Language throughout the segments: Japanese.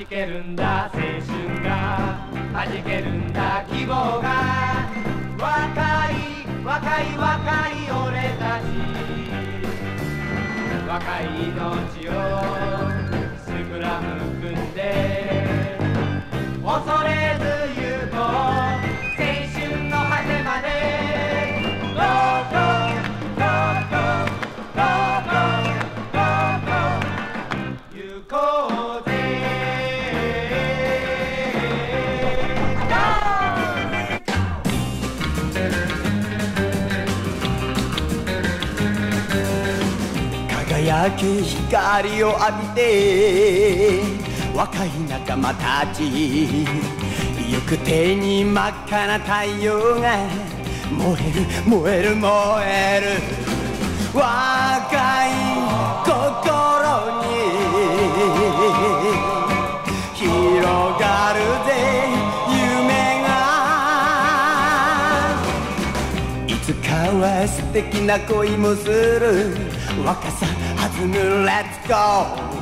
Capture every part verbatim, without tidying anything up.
けるんだ青春が弾けるんだ希望が若い若い若い俺たち若い命をスクラム組んで恐れず行こう青春の果てまで Go go go go go go go 行こうぜ輝き光を浴びて若い仲間たち行く手に真っ赤な太陽が燃える燃える燃える若い心に広がるぜ夢がいつかは素敵な恋もする若さ弾む Let's go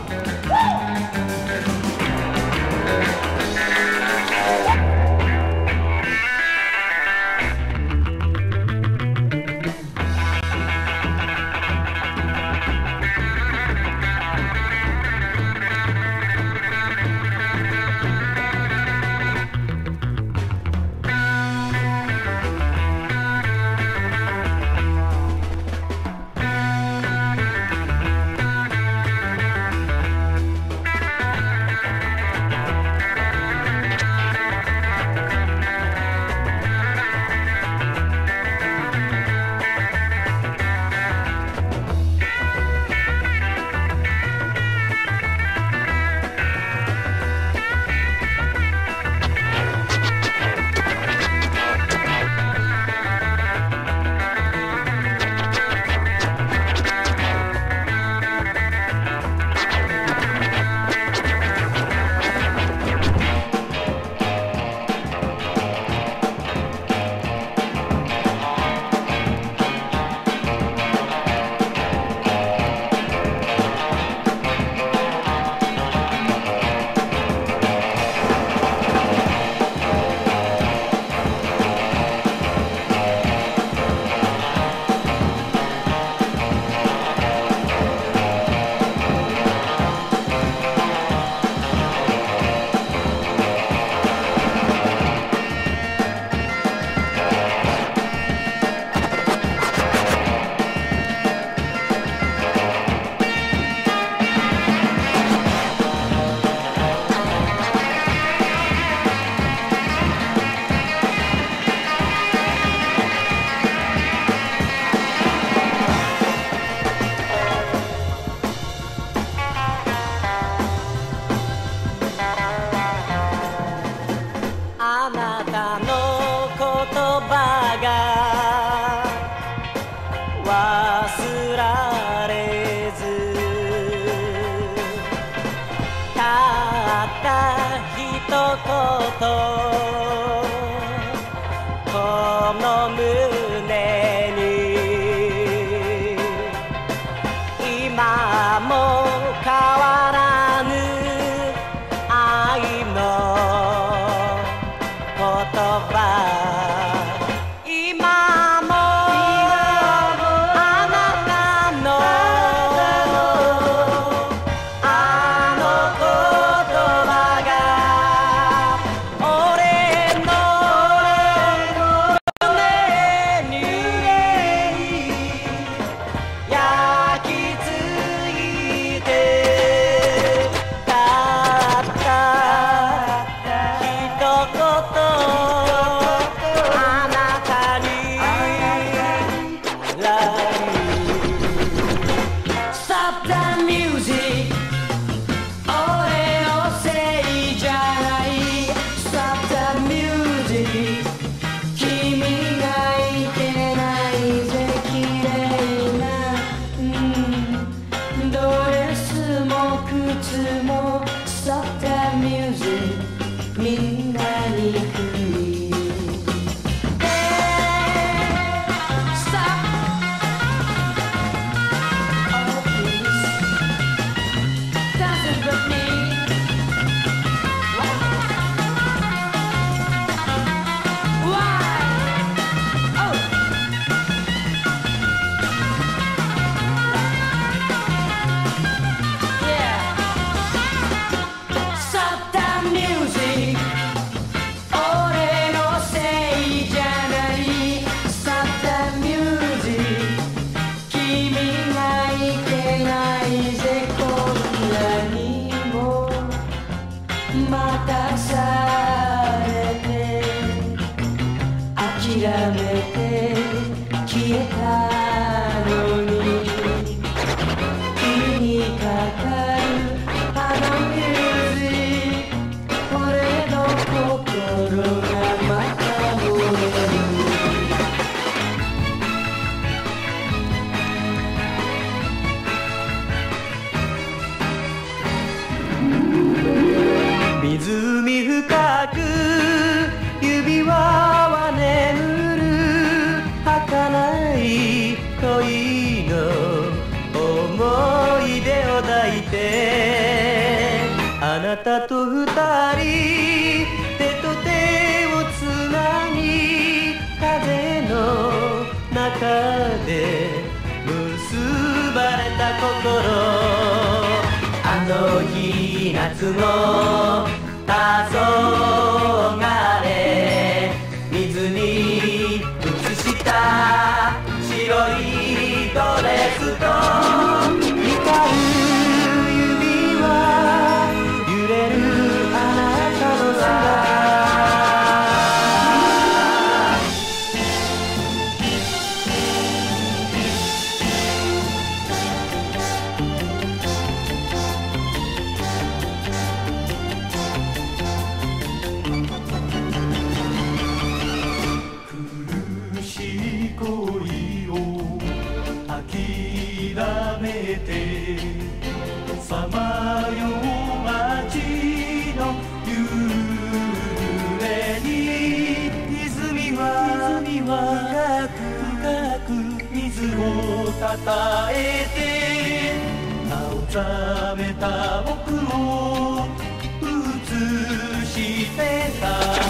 「 諦めて消えたのに君にかかるあのミュージック俺の心がまた燃える湖深く指輪は眠る儚い恋の思い出を抱いてあなたと二人手と手をつなぎ風の中で結ばれた心あの日夏の黄昏水に映した白いドレスと光る指は揺れるあなたの姿諦めてさまよう街の夕暮れに泉は深く深く水をたたえて青ざめた僕を映してた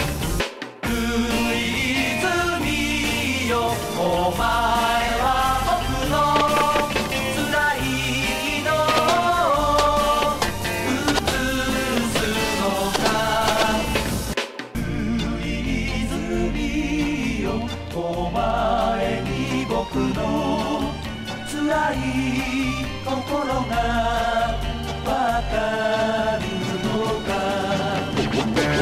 泉よお前お前に僕の辛い心がわかるのか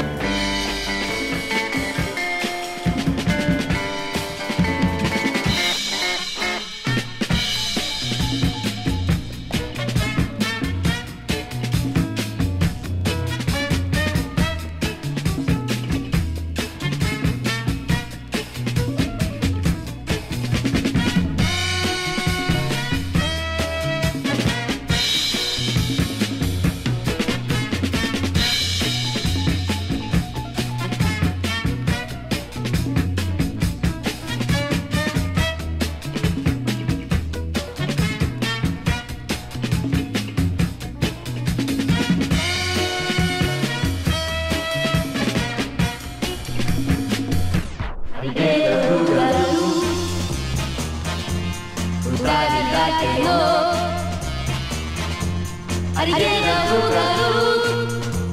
ありげな歌の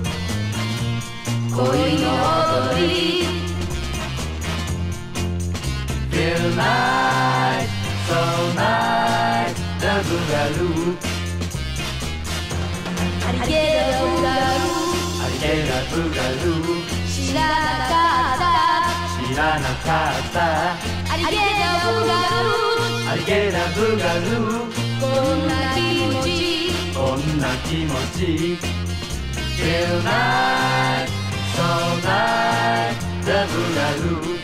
恋の踊り Feel nice, so nice, the boogaloo ありげなブガルありげなブガル知らなかった知らなかったありげなブガルありげなブガルこんな気持ちこんな気持ち Feel nice, so nice, the boogaloo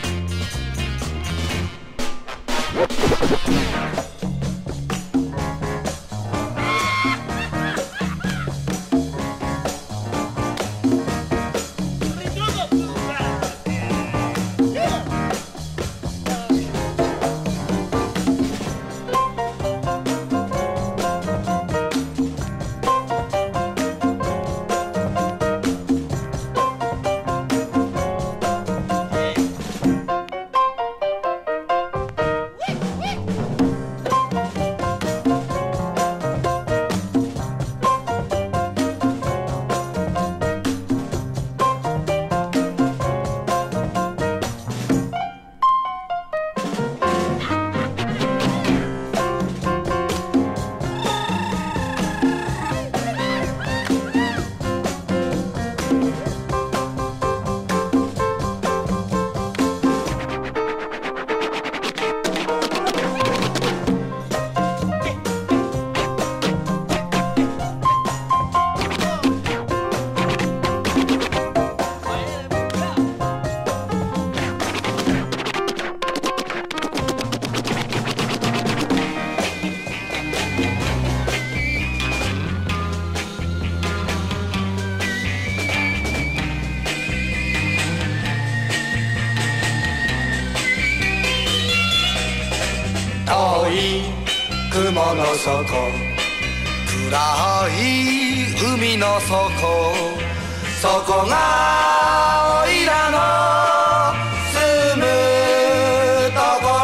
い雲の底暗い海の底そこがおいらの住むところ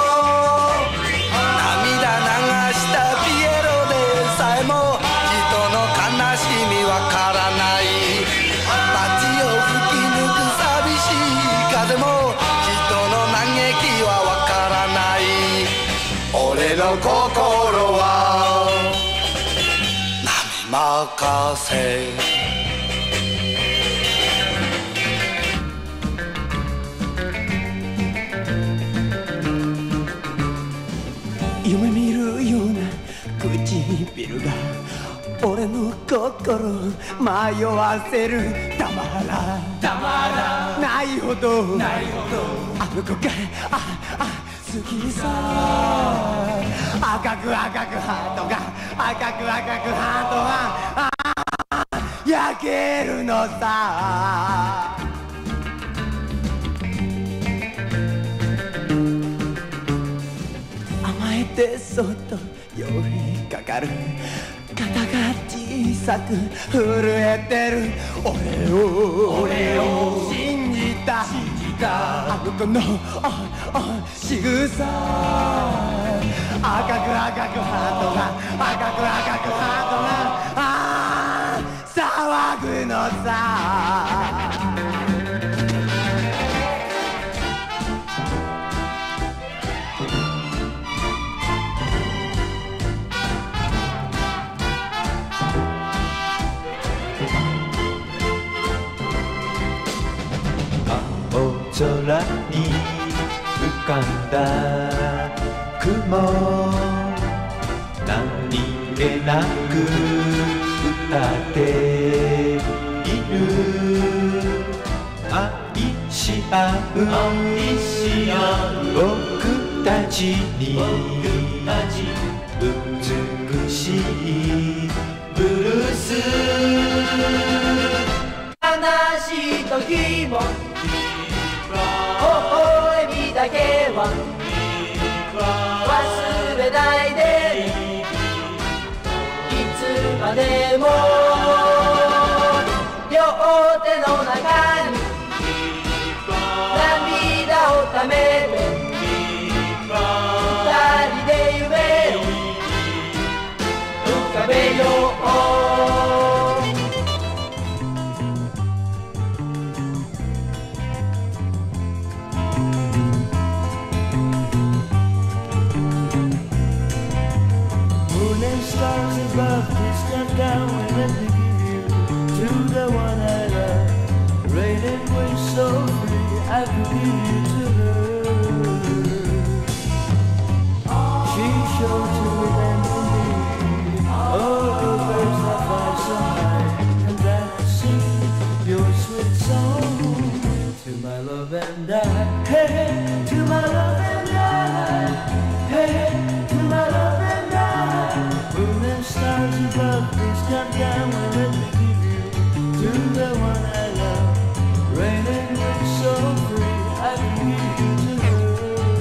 涙流したピエロでさえも人の悲しみわからない街を吹き抜く寂しい風も人の嘆きはわからない俺の心は波任せ夢見るような唇が俺の心迷わせるたまらたまらないほどないほどあの子がああ好きさ赤く赤くハートが赤く赤くハートがあ焼けるのさ甘えてそっと寄りかかる肩が小さく震えてる俺を俺を信じた信じたあの子のああ仕草赤く赤くハートが赤く赤くハートがああ騒ぐのさ空に浮かんだ雲何気なく歌っている愛し合う愛し合う僕たちに美しいブルース悲しい時も微笑みだけは忘れないでいつまでも両手の中に涙をためて二人で夢を浮かべよう Stars above, please come down and let me give you to the one I love. Rain and wind so free, I could give you to her. She showed to remember me. Oh, the birds that fly so high, and that sing your sweet song to my love and I. Hey, hey, to my love and I. Hey, hey, to my love and I. Moon and stars above, please come down and let me give you to the one I love. Rain and wind so free, I can give you to her.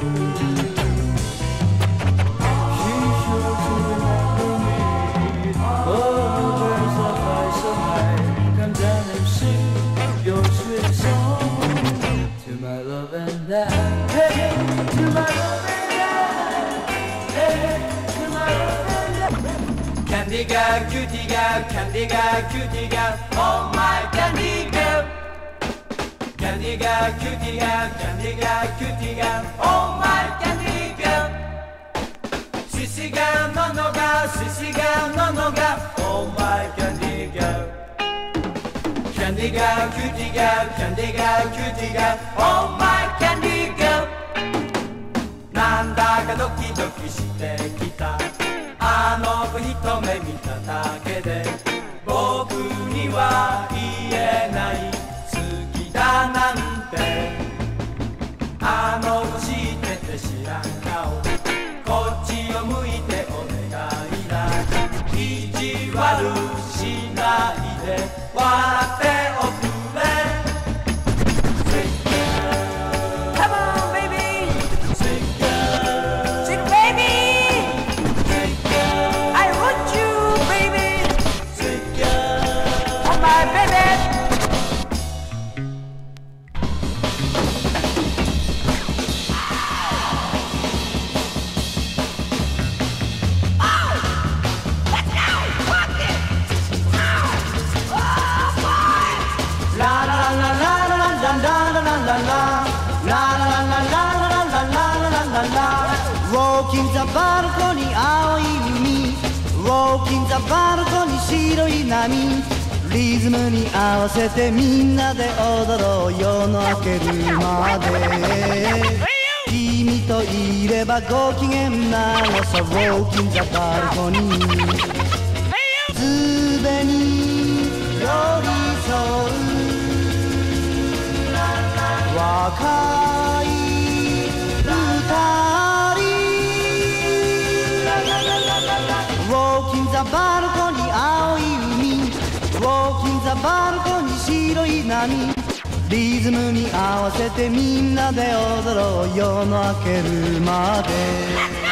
She sure to remember me. Oh, the birds that fly so high, come down and sing your sweet song to my love and I. Hey, hey, to my love and I. Hey, hey, to my love and I. Candy girl, cutie girl, candy girl, cutie girl, oh my candy girl. Candy girl, cutie girl, candy girl, cutie girl, oh my candy girl. Sissy girl, no no girl, sissy girl, no no girl, oh my candy girl. Candy girl, cutie girl, candy girl, cutie girl, oh my candy girl. なんだかドキドキしてきたあの子一目見ただけで僕には言えない好きだなんてあの子知ってて知らん顔こっちを向いてお願いだ意地悪しないで笑っておくれ Come on baby Sweet girl Sweet baby バルコニー青い海 Walking the balcony 白い波リズムに合わせてみんなで踊ろう夜の明けるまで君といればご機嫌なのさ Walking the balcony すでに寄り添う若い二人 Walking the balcony 青い海 Walking the balcony 白い波リズムに合わせてみんなで踊ろう夜の明けるまで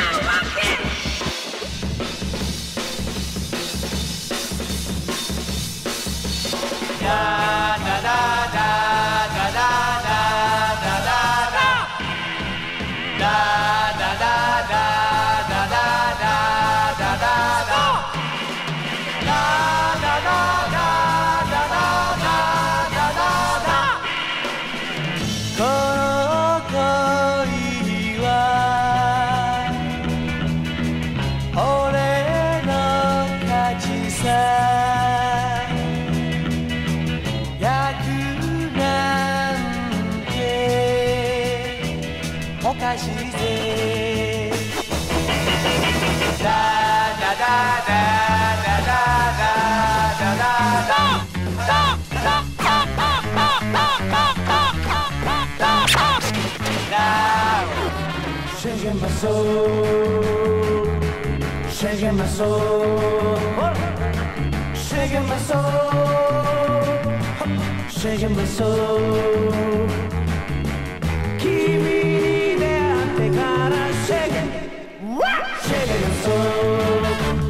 Shaking my soul, shaking my soul, shaking my soul, shaking my soul. 君に出会ってから shaking, shaking my soul,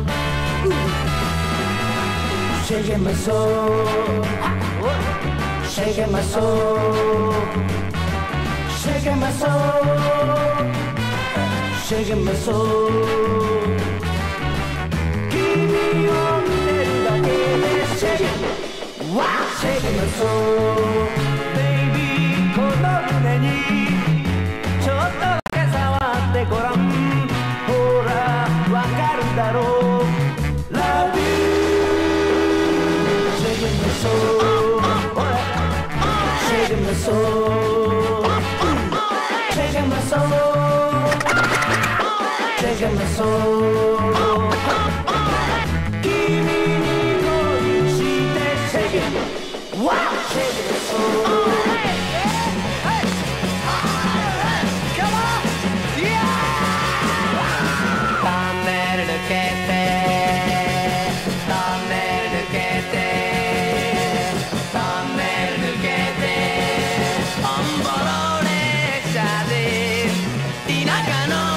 shaking my soul, shaking my soul, shaking my soul.Shaking my soul 君を見てるだけで Shaking Shaking my soul Baby この胸にちょっとだけ触ってごらんほらわかるだろう Love you Shaking my soul Shaking my soul Shaking my soul Shaking my soul 君に恋して Shaking Shaking my soul Come on Yeah トンネル抜けてトンネル抜けてトンネル抜けてオンボロ列車で田舎の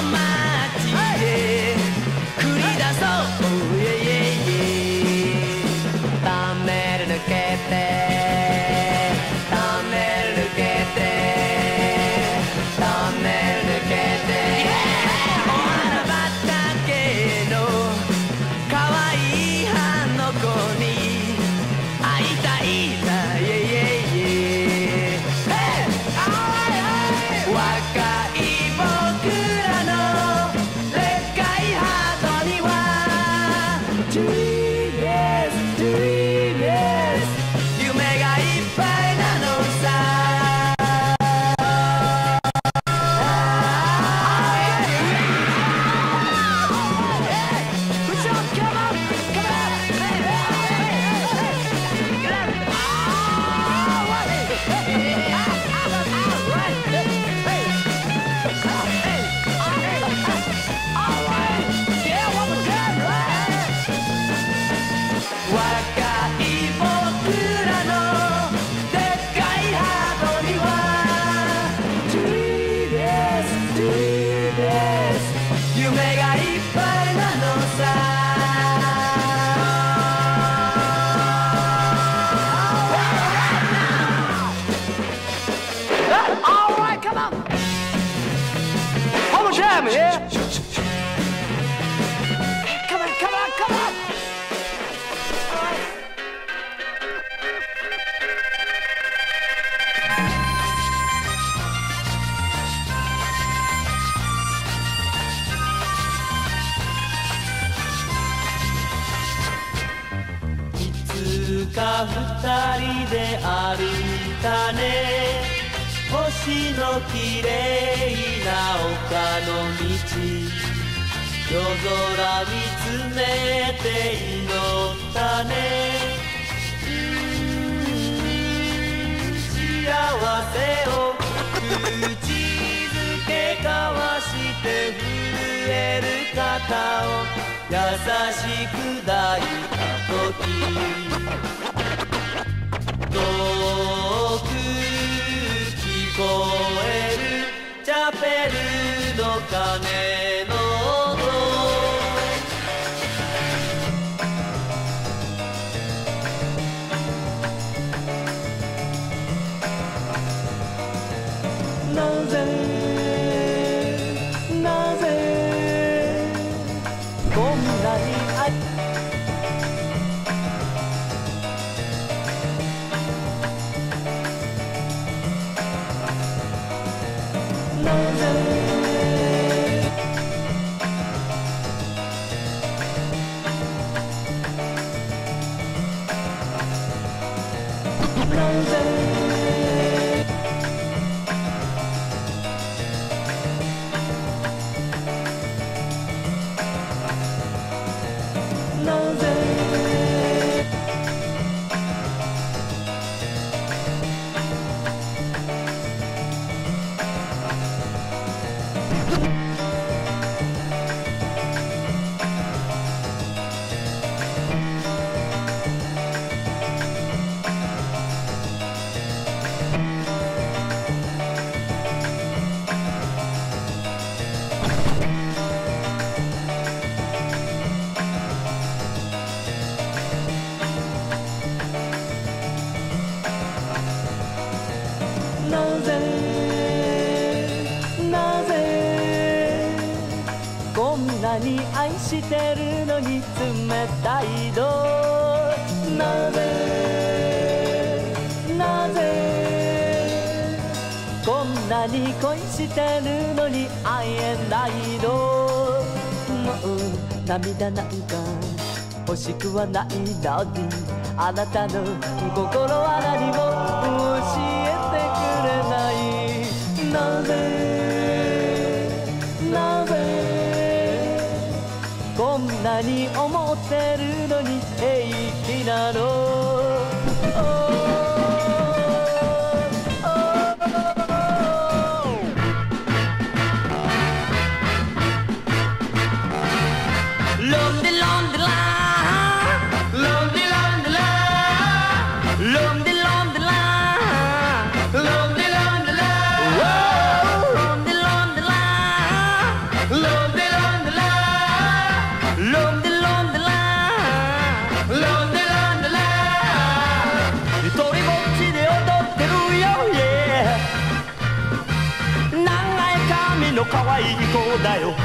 か二人で歩いたね星のきれいな丘の道夜空見つめて祈ったね幸せを口づけ交わして震える肩を優しく抱いた時遠く聞こえるチャペルの鐘の音なぜなぜこんなに愛なぜなぜなぜなぜこんなに愛してるのに冷たいのなぜなぜこんなに恋してるのに会えないのもう涙なんか欲しくはないのにあなたの心は何も教えてくれないなぜなぜこんなに思ってるのに平気なの可愛い子だよ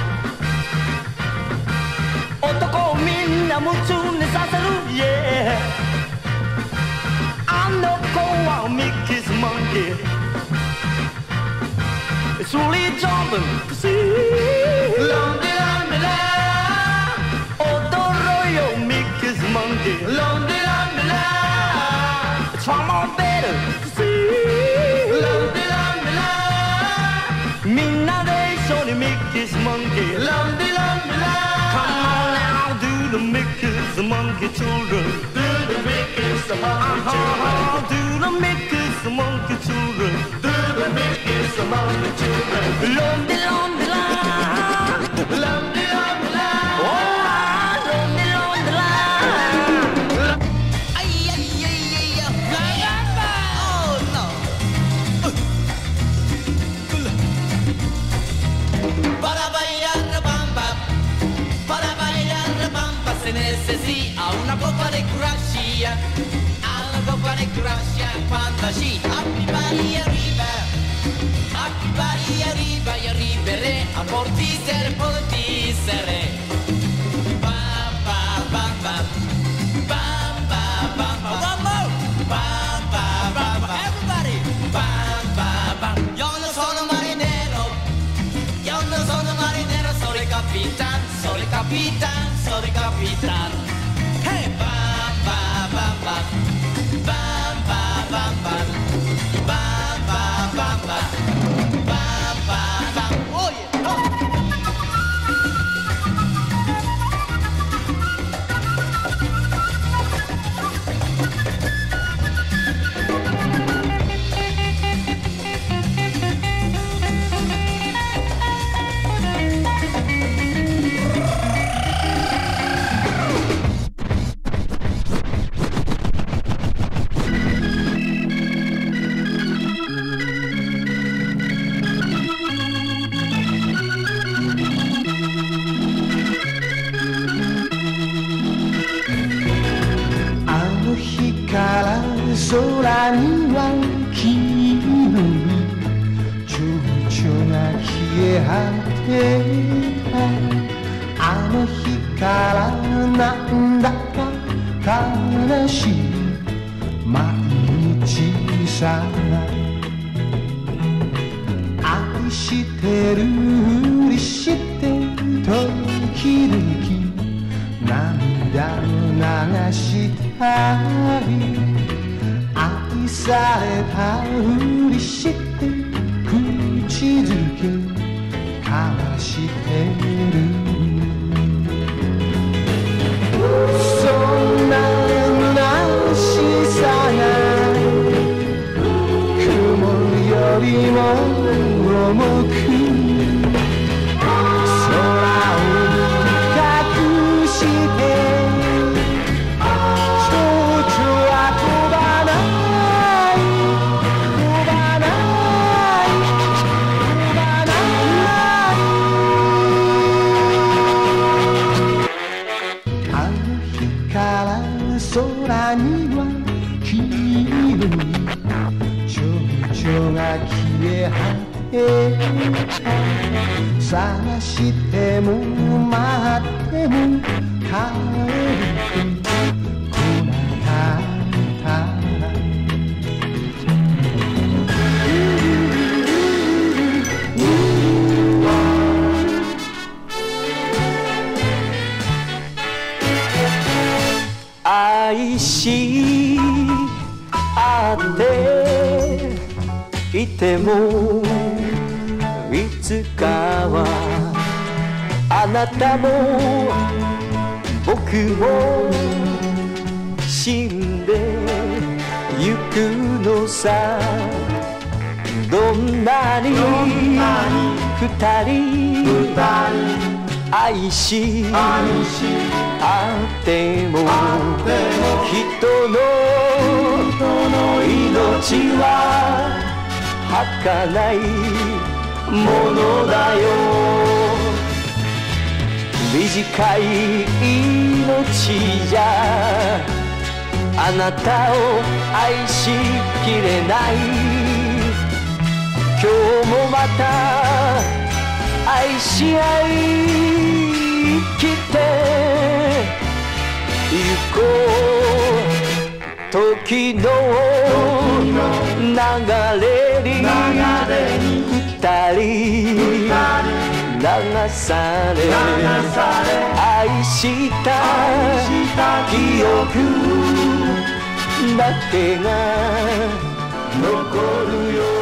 男をみんな夢中にさせる、yeah、あの子はミッキーズモンキースリージャンププシーロンデランデラ踊ろうよミッキーズモンキーロンデランデラトラモベルプシーロンデランデラみんなで一緒にミッキーズモンキーランディランディラ Come on now do the Mickey's monkey children Do the Mickey's monkey children Do the Mickey's monkey children Do the Mickey's monkey children ロンディロンディラロンディロンディラおーロンディロンディラあいやいやいやいやガヤバー Oh no Para bailar bamba, para bailar bamba se necesita una copa de gracia, una copa de gracia, fantasía. Happy body arriba, happy body arriba y arriveré a por ti ser, por ti seré. Bam bam bam bam, bam bam bam bam, one more, bam bam bam bam, everybody, bam bam bam. Yo no sono marinero. Yo no sono marinero, soy capitán, soy capitán, soy capitán. Hey, bam, bam, bam, bam. 空には黄色い蝶々が消え果てたあの日からなんだか悲しい毎日さ愛してるふりして時々涙を流したり愛されたふりして口づけ交わしてるそんな虚しさが雲よりも重く空を隠して空には黄色い蝶々が消え果てた探しても待っても帰ってこなかった愛し合っていてもいつかはあなたも僕も死んでゆくのさどんなに二人愛しあっても人の命は儚いものだよ短い命じゃあなたを愛しきれない今日もまた愛し合い生きてゆこう時の流れに二人流され愛した記憶だけが残るよ